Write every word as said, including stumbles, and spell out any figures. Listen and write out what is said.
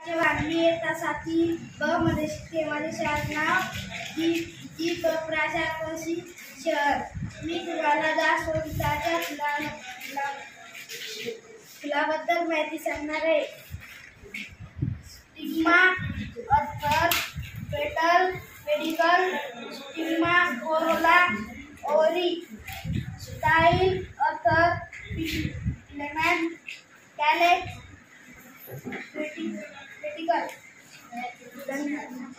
वाढली तासाती ब मध्ये मध्ये शहर नाव जी जी ब प्राशापशी शहर मी तुम्हाला दास वंशाच्या फुला फुलाबद्दल माहिती सांगणार आहे. Stigma, anther, petal, pedicel, stigma, corolla, ओरी, style, anther, filament, calyx, pedicle.